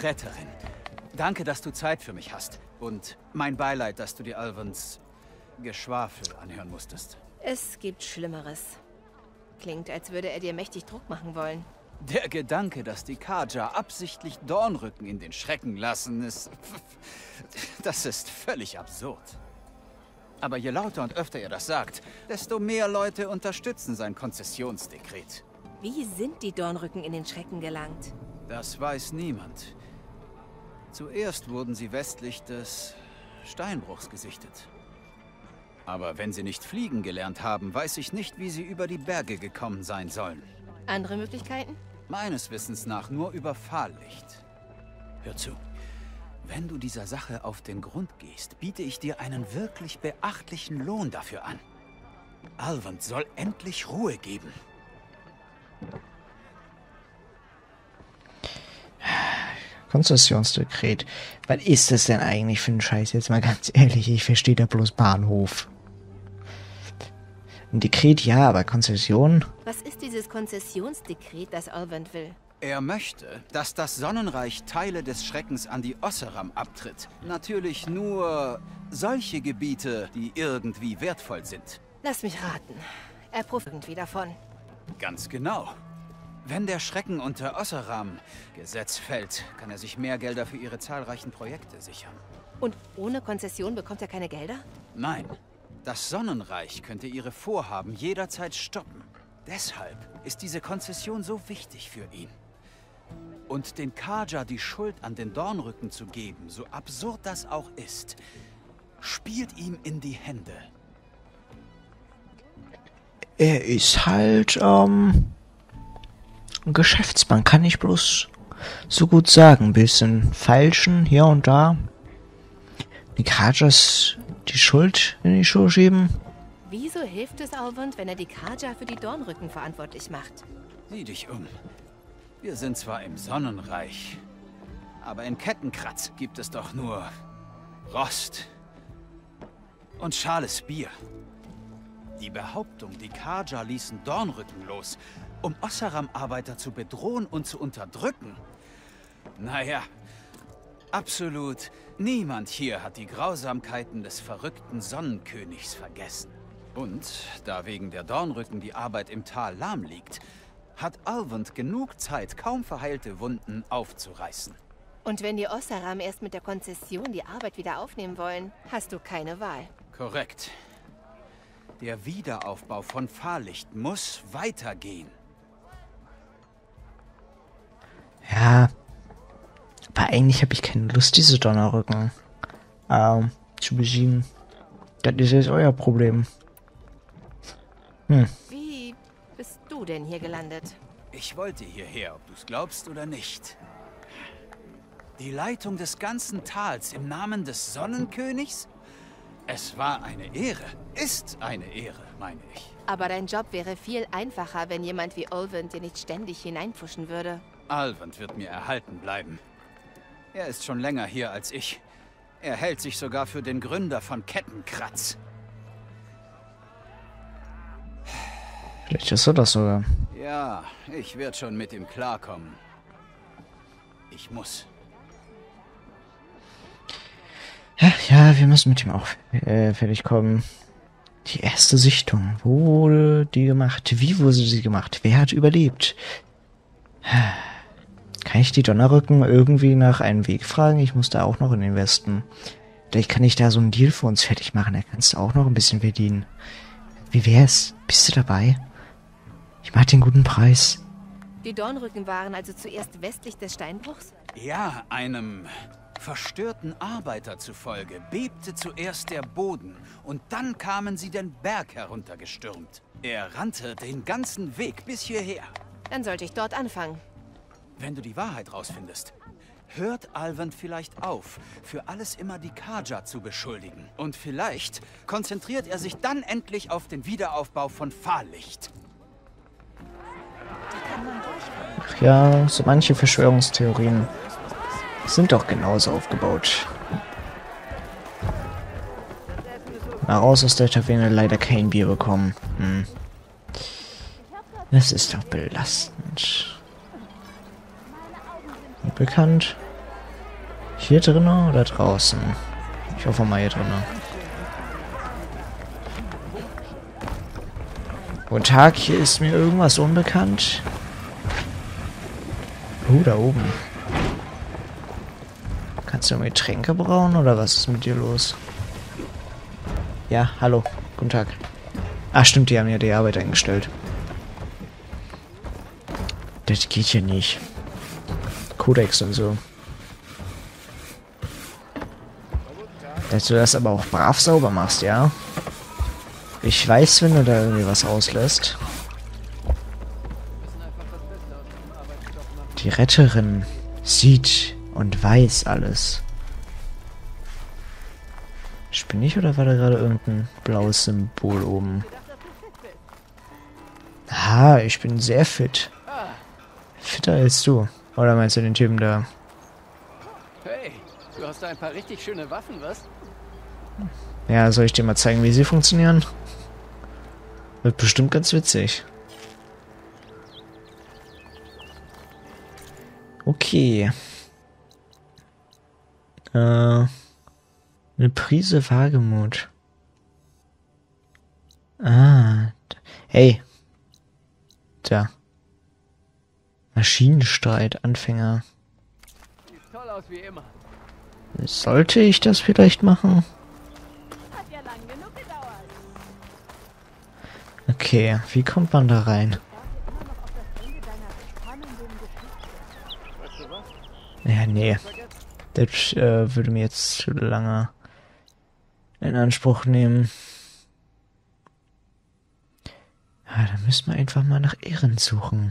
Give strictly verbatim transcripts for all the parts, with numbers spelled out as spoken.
Verräterin. Danke, dass du Zeit für mich hast. Und mein Beileid, dass du dir Alvins Geschwafel anhören musstest. Es gibt Schlimmeres. Klingt, als würde er dir mächtig Druck machen wollen. Der Gedanke, dass die Carja absichtlich Dornrücken in den Schrecken lassen, ist... Das ist völlig absurd. Aber je lauter und öfter er das sagt, desto mehr Leute unterstützen sein Konzessionsdekret. Wie sind die Dornrücken in den Schrecken gelangt? Das weiß niemand. Zuerst wurden sie westlich des Steinbruchs gesichtet. Aber wenn sie nicht fliegen gelernt haben, weiß ich nicht, wie sie über die Berge gekommen sein sollen. Andere Möglichkeiten? Meines Wissens nach nur über Fahrlicht. Hör zu. Wenn du dieser Sache auf den Grund gehst, biete ich dir einen wirklich beachtlichen Lohn dafür an. Alvin soll endlich Ruhe geben. Konzessionsdekret. Was ist das denn eigentlich für ein Scheiß? Jetzt mal ganz ehrlich, ich verstehe da bloß Bahnhof. Ein Dekret ja, aber Konzession? Was ist dieses Konzessionsdekret, das Alvin will? Er möchte, dass das Sonnenreich Teile des Schreckens an die Osseram abtritt. Natürlich nur solche Gebiete, die irgendwie wertvoll sind. Lass mich raten. Er profitiert irgendwie davon. Ganz genau. Wenn der Schrecken unter Osseram-Gesetz fällt, kann er sich mehr Gelder für ihre zahlreichen Projekte sichern. Und ohne Konzession bekommt er keine Gelder? Nein. Das Sonnenreich könnte ihre Vorhaben jederzeit stoppen. Deshalb ist diese Konzession so wichtig für ihn. Und den Carja die Schuld an den Dornrücken zu geben, so absurd das auch ist, spielt ihm in die Hände. Er ist halt, ähm... ein Geschäftsmann, kann ich bloß so gut sagen. Ein bisschen falschen hier und da. Die Carjas die Schuld in die Schuhe schieben. Wieso hilft es Alvin, wenn er die Carja für die Dornrücken verantwortlich macht? Sieh dich um. Wir sind zwar im Sonnenreich, aber in Kettenkratz gibt es doch nur Rost und schales Bier. Die Behauptung, die Carja ließen Dornrücken los, um Osseram-Arbeiter zu bedrohen und zu unterdrücken. Naja, absolut niemand hier hat die Grausamkeiten des verrückten Sonnenkönigs vergessen. Und da wegen der Dornrücken die Arbeit im Tal lahm liegt, hat Alvin genug Zeit, kaum verheilte Wunden aufzureißen. Und wenn die Osseram erst mit der Konzession die Arbeit wieder aufnehmen wollen, hast du keine Wahl. Korrekt. Der Wiederaufbau von Fahrlicht muss weitergehen. Ja, aber eigentlich habe ich keine Lust, diese Donnerrücken ähm, zu besiegen. Das ist jetzt euer Problem. Hm. Wie bist du denn hier gelandet? Ich wollte hierher, ob du es glaubst oder nicht. Die Leitung des ganzen Tals im Namen des Sonnenkönigs? Es war eine Ehre. Ist eine Ehre, meine ich. Aber dein Job wäre viel einfacher, wenn jemand wie Alvin dir nicht ständig hineinpfuschen würde. Alvin wird mir erhalten bleiben. Er ist schon länger hier als ich. Er hält sich sogar für den Gründer von Kettenkratz. Vielleicht ist er das sogar. Ja, ich werde schon mit ihm klarkommen. Ich muss. Ja, ja, wir müssen mit ihm auch äh, fertig kommen. Die erste Sichtung. Wo wurde die gemacht? Wie wurde sie gemacht? Wer hat überlebt? Kann ich die Donnerrücken irgendwie nach einem Weg fragen? Ich muss da auch noch in den Westen. Vielleicht kann ich da so einen Deal für uns fertig machen. Da kannst du auch noch ein bisschen verdienen. Wie wär's? Bist du dabei? Ich mag den guten Preis. Die Dornrücken waren also zuerst westlich des Steinbruchs? Ja, einem verstörten Arbeiter zufolge bebte zuerst der Boden und dann kamen sie den Berg heruntergestürmt. Er rannte den ganzen Weg bis hierher. Dann sollte ich dort anfangen. Wenn du die Wahrheit rausfindest, hört Alvin vielleicht auf, für alles immer die Carja zu beschuldigen. Und vielleicht konzentriert er sich dann endlich auf den Wiederaufbau von Fahrlicht. Ach ja, so manche Verschwörungstheorien sind doch genauso aufgebaut. Na, raus aus der Taverne, leider kein Bier bekommen. Hm. Das ist doch belastend. Bekannt. Hier drinnen oder draußen? Ich hoffe mal hier drinnen. Guten Tag, hier ist mir irgendwas unbekannt. Oh, da oben. Kannst du mir Getränke brauen oder was ist mit dir los? Ja, hallo. Guten Tag. Ach stimmt, die haben ja die Arbeit eingestellt. Das geht ja nicht. Kodex und so. Dass du das aber auch brav sauber machst, ja? Ich weiß, wenn du da irgendwie was auslässt. Die Retterin sieht und weiß alles. Spinne ich oder war da gerade irgendein blaues Symbol oben? Ah, ich bin sehr fit. Fitter als du. Oder meinst du den Typen da? Hey, du hast da ein paar richtig schöne Waffen, was? Ja, soll ich dir mal zeigen, wie sie funktionieren? Wird bestimmt ganz witzig. Okay. Äh, eine Prise Wagemut. Ah. Hey. Tja. Maschinenstreit, Anfänger. Sieht toll aus wie immer. Sollte ich das vielleicht machen? Hat ja lang genug gedauert. Okay, wie kommt man da rein? Weißt du was? Ja, nee. Das äh, würde mir jetzt zu lange in Anspruch nehmen. Ja, dann müssen wir einfach mal nach Ehren suchen.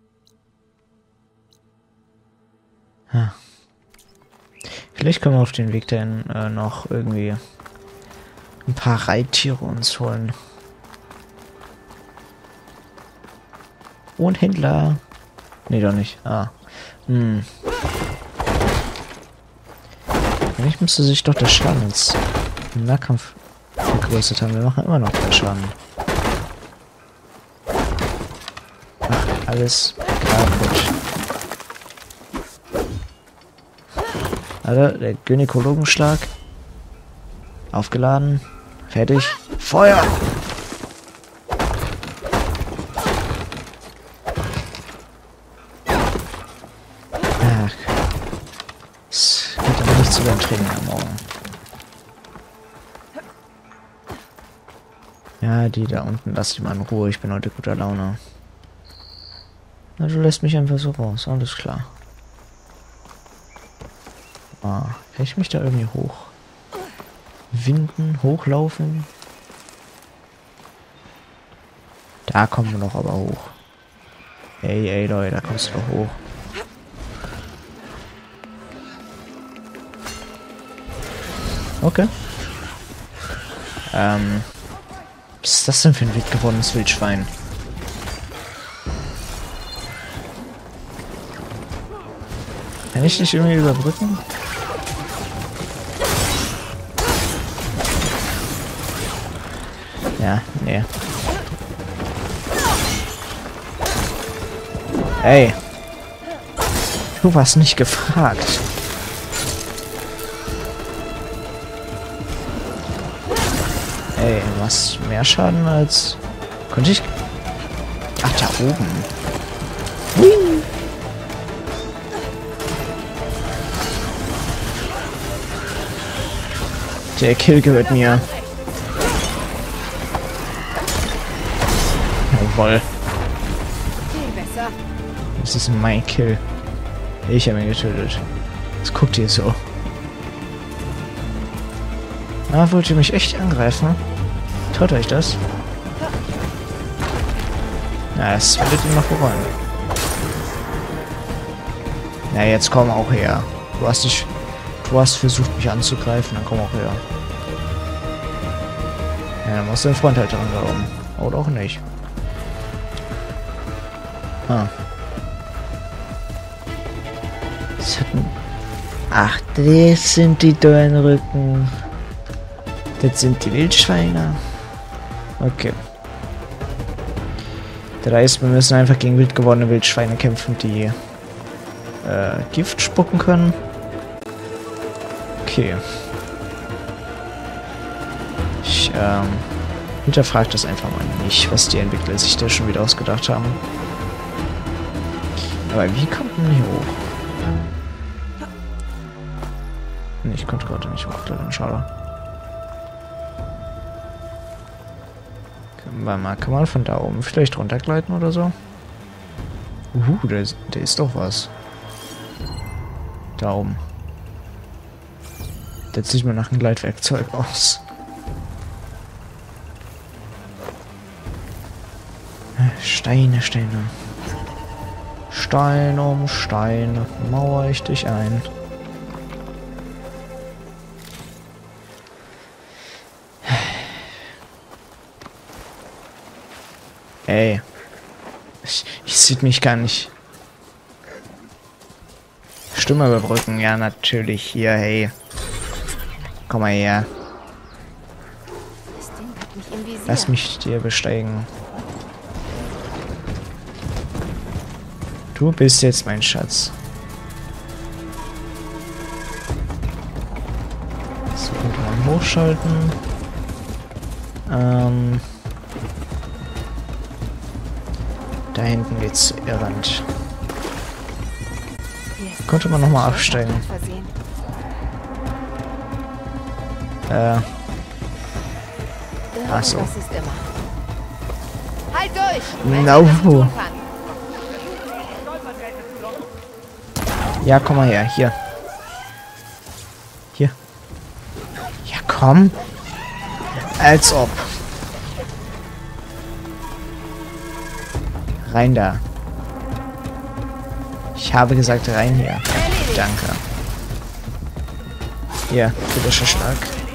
Ja. Vielleicht können wir auf den Weg dahin äh, noch irgendwie ein paar Reittiere uns holen. Und Händler. Nee, doch nicht. Ah. Hm. Eigentlich müsste sich doch der Schaden ins im Nahkampf vergrößert haben. Wir machen immer noch mehr Schaden. Ach, alles kaputt. Alter, der Gynäkologenschlag. Aufgeladen. Fertig. Feuer! Ach. Es geht aber nicht zu beim Training am Morgen. Ja, die da unten, lass die mal in Ruhe. Ich bin heute guter Laune. Na, du lässt mich einfach so raus. Alles klar. Ah, kann ich mich da irgendwie hoch winden, hochlaufen? Da kommen wir doch aber hoch. Ey, ey, Leute, da kommst du doch hoch. Okay. Ähm. Was ist das denn für ein wild gewordenes Wildschwein? Kann ich dich irgendwie überbrücken? Ja, nee. Ey. Du warst nicht gefragt. Ey, du machst mehr Schaden als... Konnte ich... Ach, da oben. Hui. Der Kill gehört mir. Jawohl. Das ist mein Kill. Ich habe ihn getötet. Was guckt ihr so? Ah, wollt ihr mich echt angreifen? Traut euch das? Na, das werdet ihr noch bereuen. Na, jetzt komm auch her. Du hast dich... Du hast versucht, mich anzugreifen, dann komm auch her. Ja, dann musst du den Freund halt dran glauben. Oder auch nicht. Ah. Das hatten... Ach, das sind die Dornrücken. Das sind die Wildschweine. Okay. Das heißt, wir müssen einfach gegen wild gewordene Wildschweine kämpfen, die äh, Gift spucken können. Okay. Ich, ähm, hinterfrage das einfach mal nicht, was die Entwickler sich da schon wieder ausgedacht haben. Aber wie kommt man hier hoch? Nee, ich konnte gerade nicht hochklettern, schade. Warte mal, kann man von da oben vielleicht runtergleiten oder so? Uh, da ist, da ist doch was. Da oben. Das sieht mir nach einem Gleitwerkzeug aus. Steine, Steine. Stein um Stein mauer ich dich ein. Ey. Ich, ich sieht mich gar nicht. Stimme überbrücken, ja natürlich. Hier, hey. Komm mal her. Das Ding hat mich im Visier. Lass mich dir besteigen. Du bist jetzt mein Schatz. So, und mal hochschalten. Ähm. Da hinten geht's zu Irland. Konnte man nochmal absteigen. Äh. Ach so. Halt durch! No. Ja, komm mal her. Hier. Hier. Ja, komm. Als ob. Rein da. Ich habe gesagt, rein hier. Danke. Hier, kritischer Schlag.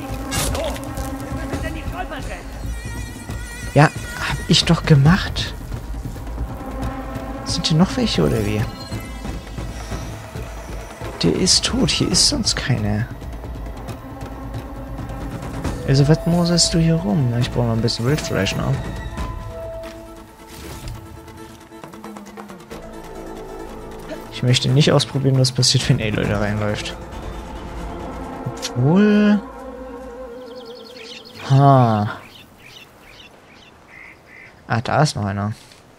Ja, hab ich doch gemacht. Sind hier noch welche oder wie? Der ist tot. Hier ist sonst keine. Also, was moserst du hier rum? Ich brauche noch ein bisschen Wildfleisch noch. Ich möchte nicht ausprobieren, was passiert, wenn Aloy da reinläuft. Obwohl... Ha. Ah, da ist noch einer.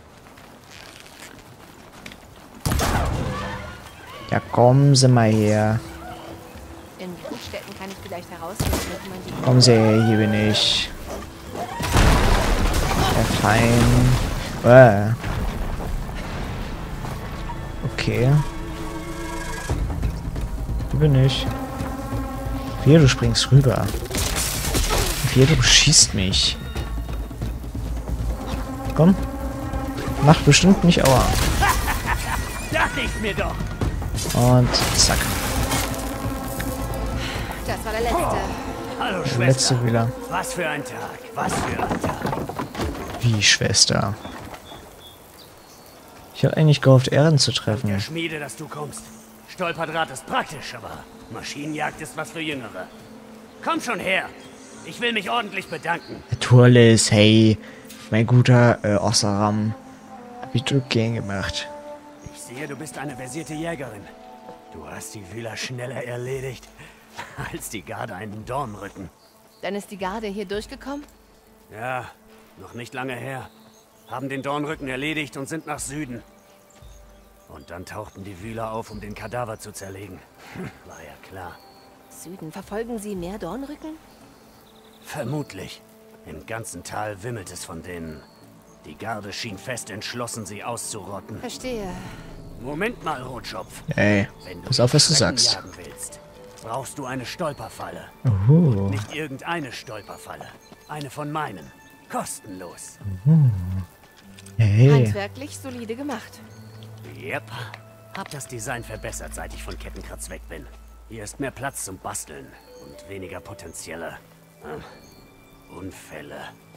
Ja, kommen Sie mal her. In Brutstätten kann ich vielleicht herausfinden, ob man die... Kommen Sie her, hier bin ich. Der Fein. Äh. Okay. Hier bin ich. Hier, du springst rüber. Hier, du schießt mich. Komm. Macht bestimmt nicht Aua. Dachte ich mir doch. Und zack. Das war der letzte. Hallo, Der Schwester. letzte wieder. Was für ein Tag. Was für ein Tag. Wie, Schwester? Ich habe eigentlich gehofft, Ehren zu Der treffen. Schmiede, dass du kommst. Stolperdraht ist praktisch, aber Maschinenjagd ist was für Jüngere. Komm schon her. Ich will mich ordentlich bedanken. Turles, hey. Mein guter äh, Ossaram. Hab ich gern gemacht. Ich sehe, du bist eine versierte Jägerin. Du hast die Wühler schneller erledigt, als die Garde einen Dornrücken. Dann ist die Garde hier durchgekommen? Ja, noch nicht lange her. Haben den Dornrücken erledigt und sind nach Süden. Und dann tauchten die Wühler auf, um den Kadaver zu zerlegen. War ja klar. Süden, verfolgen Sie mehr Dornrücken? Vermutlich. Im ganzen Tal wimmelt es von denen. Die Garde schien fest entschlossen, sie auszurotten. Verstehe. Moment mal, Rotschopf. Ey, Wenn du pass auf, was du Schrecken sagst. jagen willst, brauchst du eine Stolperfalle. Uhu. Nicht irgendeine Stolperfalle. Eine von meinen. Kostenlos. Hey. Handwerklich solide gemacht. Yep. Hab das Design verbessert, seit ich von Kettenkratz weg bin. Hier ist mehr Platz zum Basteln und weniger potenzielle äh, Unfälle.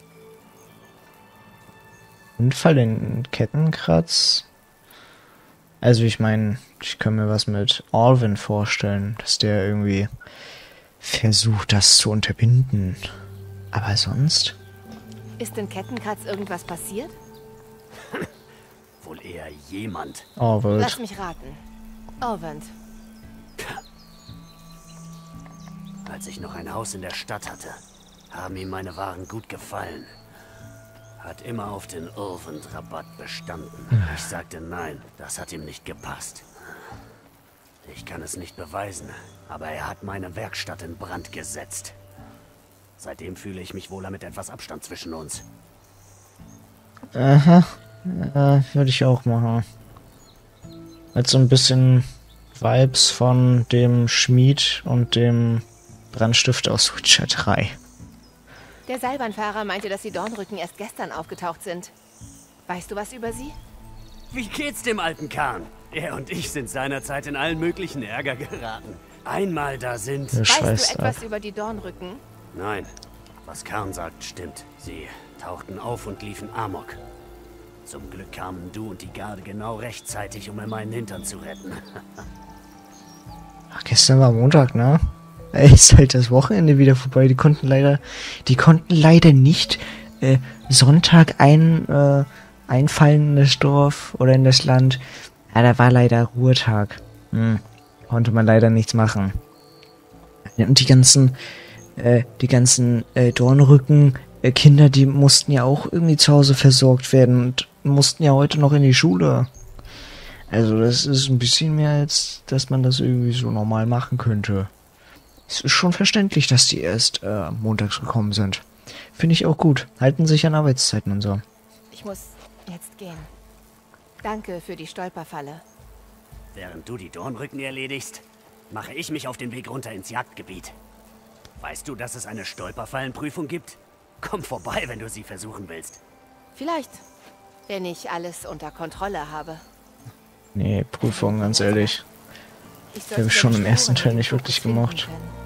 Unfall in Kettenkratz? Also ich meine, ich kann mir was mit Alvin vorstellen, dass der irgendwie versucht, das zu unterbinden. Aber sonst? Ist in Kettenkratz irgendwas passiert? Wohl eher jemand. Orwell. Lass mich raten. Orvent. Als ich noch ein Haus in der Stadt hatte, haben ihm meine Waren gut gefallen. Hat immer auf den Irvend-Rabatt bestanden. Ich sagte nein, das hat ihm nicht gepasst. Ich kann es nicht beweisen, aber er hat meine Werkstatt in Brand gesetzt. Seitdem fühle ich mich wohler mit etwas Abstand zwischen uns. Aha. Ja, würde ich auch machen. Mit so ein bisschen Vibes von dem Schmied und dem Brandstift aus Witcher drei. Der Seilbahnfahrer meinte, dass die Dornrücken erst gestern aufgetaucht sind. Weißt du was über sie? Wie geht's dem alten Kahn? Er und ich sind seinerzeit in allen möglichen Ärger geraten. Einmal da sind... Der Weißt schweißt du etwas ab. über die Dornrücken? Nein, was Kahn sagt, stimmt. Sie tauchten auf und liefen Amok. Zum Glück kamen du und die Garde genau rechtzeitig, um mir meinen Hintern zu retten. Ach, gestern war Montag, ne? Ey, ist halt das Wochenende wieder vorbei. Die konnten leider, die konnten leider nicht äh, Sonntag ein, äh, einfallen in das Dorf oder in das Land. Ja, da war leider Ruhetag. Hm. Konnte man leider nichts machen. Und die ganzen, äh, die ganzen äh, Dornrücken äh, Kinder, die mussten ja auch irgendwie zu Hause versorgt werden und mussten ja heute noch in die Schule. Also das ist ein bisschen mehr, als dass man das irgendwie so normal machen könnte. Es ist schon verständlich, dass die erst äh, montags gekommen sind. Finde ich auch gut. Halten sich an Arbeitszeiten und so. Ich muss jetzt gehen. Danke für die Stolperfalle. Während du die Dornrücken erledigst, mache ich mich auf den Weg runter ins Jagdgebiet. Weißt du, dass es eine Stolperfallenprüfung gibt? Komm vorbei, wenn du sie versuchen willst. Vielleicht, wenn ich alles unter Kontrolle habe. Nee, Prüfung, ganz ehrlich. Ich Die habe ich schon im ersten Teil nicht wirklich gemocht. Können.